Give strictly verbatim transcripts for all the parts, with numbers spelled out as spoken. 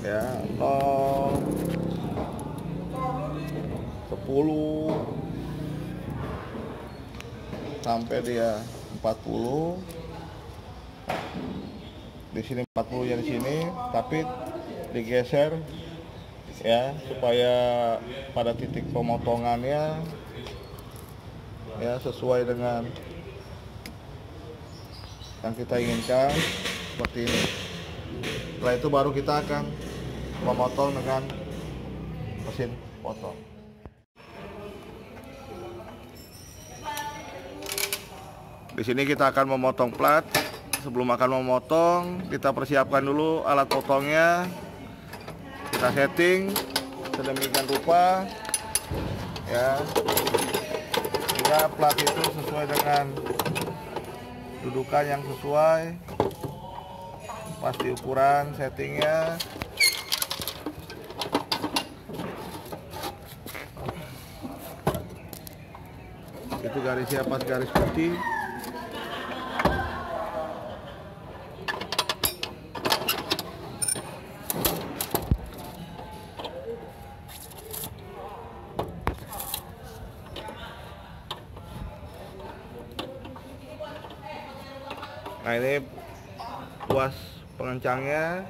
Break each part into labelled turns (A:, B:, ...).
A: ya, nol, sepuluh sampai dia empat puluh. Di sini empat puluh ya di sini, tapi digeser ya supaya pada titik pemotongannya ya sesuai dengan yang kita inginkan seperti ini. Setelah itu baru kita akan memotong dengan mesin potong. Di sini kita akan memotong plat. Sebelum akan memotong, kita persiapkan dulu alat potongnya. Kita setting sedemikian rupa ya, sehingga plat itu sesuai dengan dudukan yang sesuai, pasti ukuran settingnya. Itu garisnya pas garis putih. Nah, ini puas pengencangnya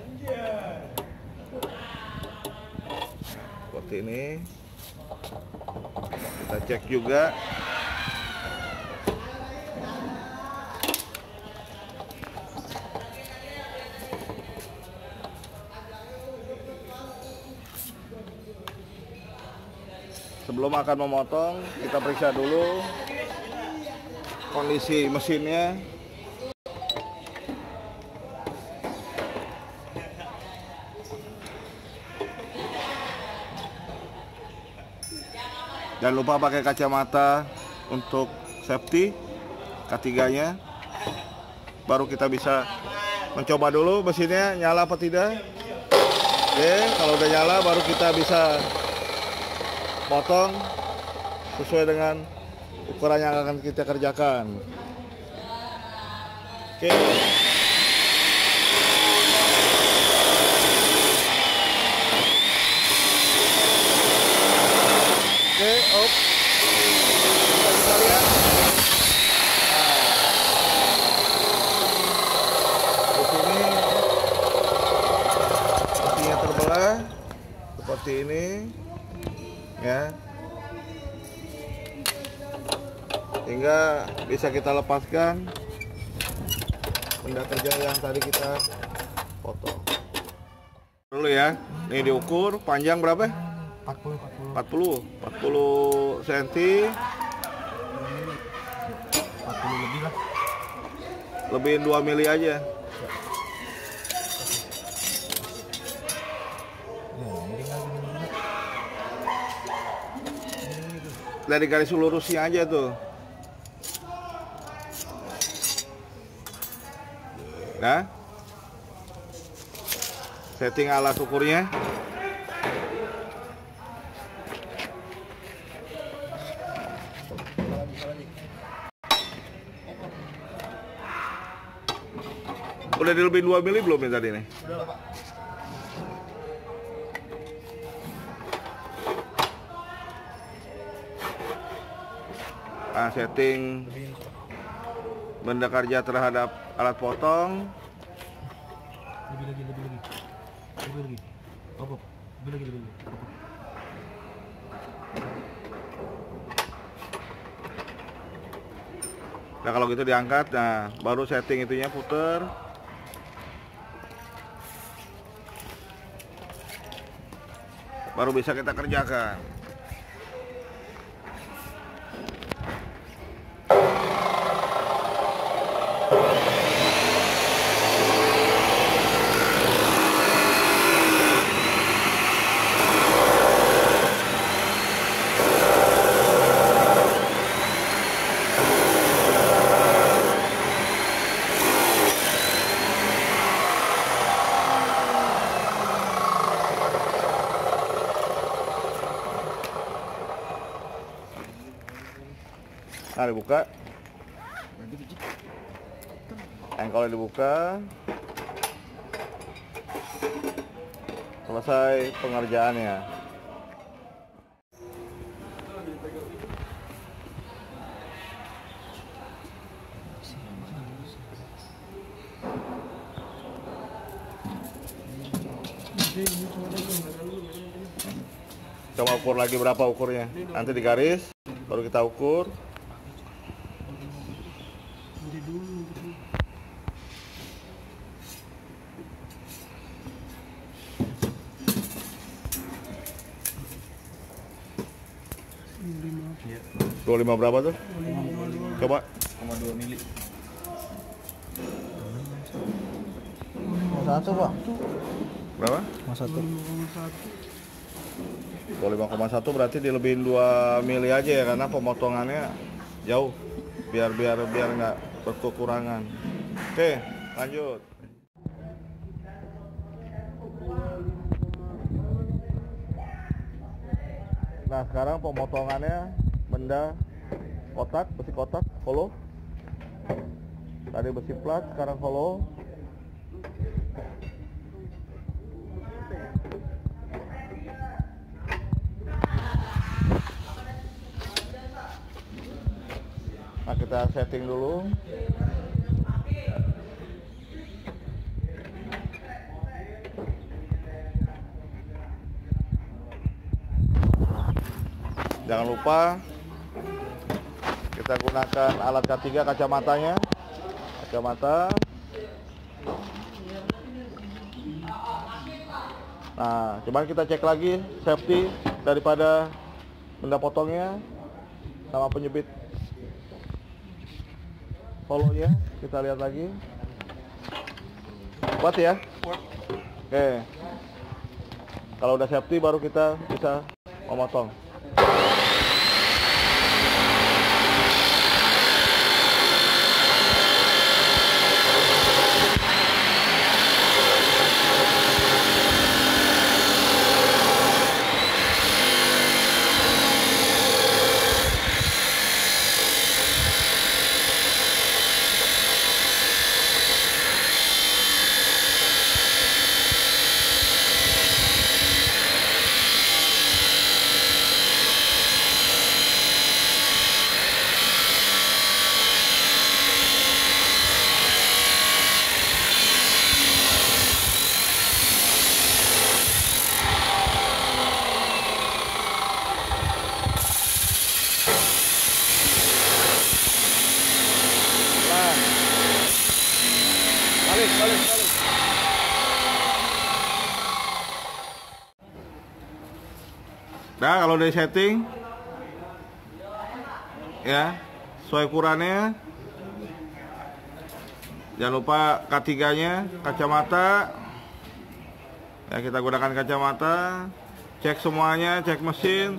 A: seperti ini. Kita cek juga. Sebelum akan memotong, kita periksa dulu kondisi mesinnya. Jangan lupa pakai kacamata untuk safety, ketiganya. Baru kita bisa mencoba dulu mesinnya nyala apa tidak. Oke, kalau udah nyala baru kita bisa potong sesuai dengan ukuran yang akan kita kerjakan. Oke. Oke, op. Kita lihat. Nah, di sini sepertinya terbelah seperti ini, ya. Sehingga bisa kita lepaskan benda kerja yang tadi kita potong. Dulu ya, ini diukur panjang berapa?
B: empat puluh
A: empat puluh empat puluh senti,
B: empat puluh lebih lah,
A: lebihin dua mili aja. Dari garis lurusnya aja tuh. Nah, setting alat ukurnya. Udah dilebihin dua mili belum ya tadi nih?
B: Udah, Pak.
A: Nah, setting benda kerja terhadap alat potong.
B: Lebih lagi, lebih lagi, lebih lagi, apa? Lebih lagi, lebih lagi. Apa?
A: Nah, kalau gitu diangkat. Nah, baru setting itunya puter. Baru bisa kita kerjakan. Nah, dibuka. Engkolnya dibuka. selesai pengerjaannya. Coba ukur lagi berapa ukurnya, nanti di garis baru kita ukur. dua puluh lima berapa tuh? Coba.
B: dua mili.
C: Satu pak.
A: Berapa?
C: Satu.
A: dua puluh lima koma satu berarti dilebihin dua mili aja ya, karena pemotongannya jauh, biar biar biar nggak berkekurangan. Oke, lanjut. Nah, sekarang pemotongannya benda kotak, besi kotak, hollow. Tadi besi plat, sekarang hollow. Nah, kita setting dulu. Jangan lupa kita gunakan alat K tiga kacamatanya. Kacamata. Nah, coba kita cek lagi safety daripada benda potongnya sama penyebit follow-nya. Kita lihat lagi. Kuat ya? Oke. Kalau udah safety baru kita bisa memotong. Balik, balik, balik. Nah, kalau dari setting ya, sesuai ukurannya. Jangan lupa K tiga nya, kacamata. Ya, kita gunakan kacamata. Cek semuanya, cek mesin.